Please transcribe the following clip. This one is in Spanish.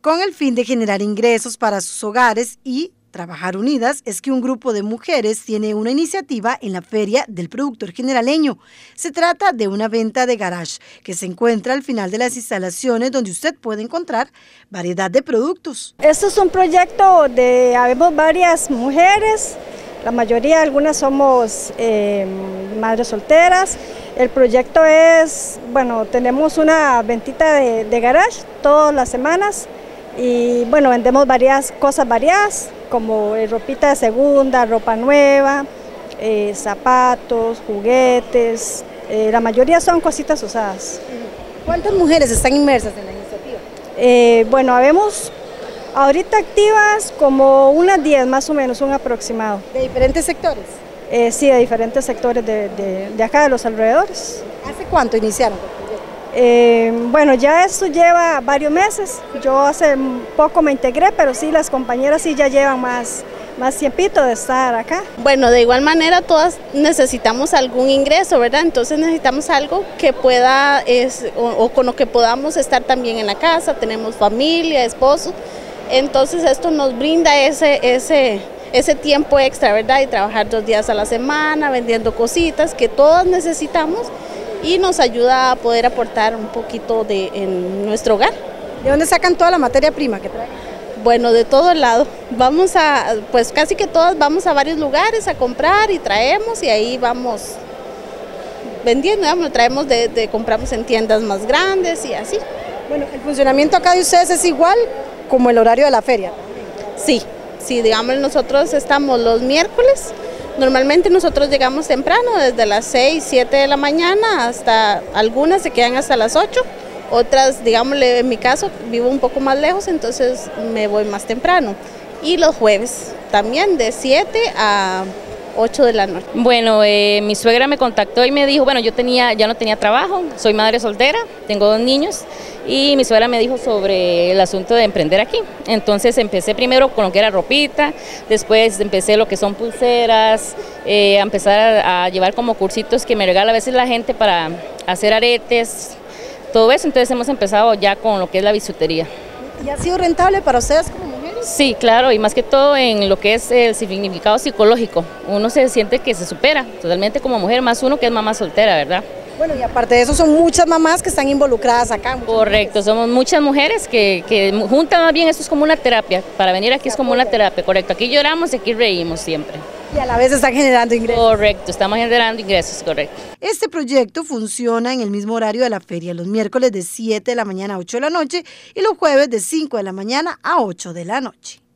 Con el fin de generar ingresos para sus hogares y trabajar unidas, es que un grupo de mujeres tiene una iniciativa en la Feria del Productor Generaleño. Se trata de una venta de garage que se encuentra al final de las instalaciones, donde usted puede encontrar variedad de productos. Esto es un proyecto habemos varias mujeres, la mayoría, algunas somos madres solteras. El proyecto es, bueno, tenemos una ventita de garage todas las semanas y bueno, vendemos varias cosas variadas, como ropita de segunda, ropa nueva, zapatos, juguetes, la mayoría son cositas usadas. ¿Cuántas mujeres están inmersas en la iniciativa? Bueno, habemos ahorita activas como unas 10 más o menos, un aproximado. ¿De diferentes sectores? Sí, de diferentes sectores de acá, de los alrededores. ¿Hace cuánto iniciaron? Bueno, ya esto lleva varios meses, yo hace poco me integré, pero sí, las compañeras sí ya llevan más tiempito de estar acá. Bueno, de igual manera todas necesitamos algún ingreso, ¿verdad? Entonces necesitamos algo que pueda, o con lo que podamos estar también en la casa, tenemos familia, esposos, entonces esto nos brinda ese tiempo extra, ¿verdad? Y trabajar 2 días a la semana, vendiendo cositas que todas necesitamos, y nos ayuda a poder aportar un poquito en nuestro hogar. ¿De dónde sacan toda la materia prima que traen? Bueno, de todo lado. Pues casi que todas vamos a varios lugares a comprar y traemos, y ahí vamos vendiendo, digamos, traemos compramos en tiendas más grandes y así. Bueno, el funcionamiento acá de ustedes es igual como el horario de la feria. Sí, digamos, nosotros estamos los miércoles. Normalmente nosotros llegamos temprano, desde las 6, 7 de la mañana, hasta algunas se quedan hasta las 8, otras, digámosle, en mi caso, vivo un poco más lejos, entonces me voy más temprano. Y los jueves también, de 7 a 8 de la noche. Bueno, mi suegra me contactó y me dijo, bueno, ya no tenía trabajo, soy madre soltera, tengo 2 niños, y mi suegra me dijo sobre el asunto de emprender aquí. Entonces empecé primero con lo que era ropita, después empecé lo que son pulseras, a empezar a llevar como cursitos que me regala a veces la gente para hacer aretes, todo eso. Entonces hemos empezado ya con lo que es la bisutería. ¿Y ha sido rentable para ustedes como mujeres? Sí, claro, y más que todo en lo que es el significado psicológico. Uno se siente que se supera totalmente como mujer, más uno que es mamá soltera, ¿verdad? Bueno, y aparte de eso son muchas mamás que están involucradas acá. Correcto, somos muchas mujeres que juntan más bien, esto es como una terapia, para venir aquí es como una terapia, correcto. Aquí lloramos y aquí reímos siempre. Y a la vez están generando ingresos. Correcto, estamos generando ingresos, correcto. Este proyecto funciona en el mismo horario de la feria, los miércoles de 7 de la mañana a 8 de la noche y los jueves de 5 de la mañana a 8 de la noche.